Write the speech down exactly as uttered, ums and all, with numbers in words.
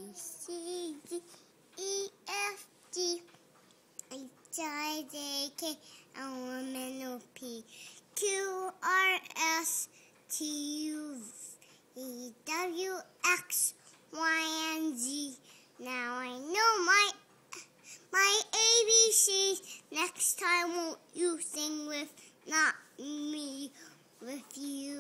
C, D, E, F, G, H, I, J, K, L, M, N, O, P, Q, R, S, T, U, V, W, X, Y, and Z. Now I know my my A B Cs. Next time won't you sing with not me, with you?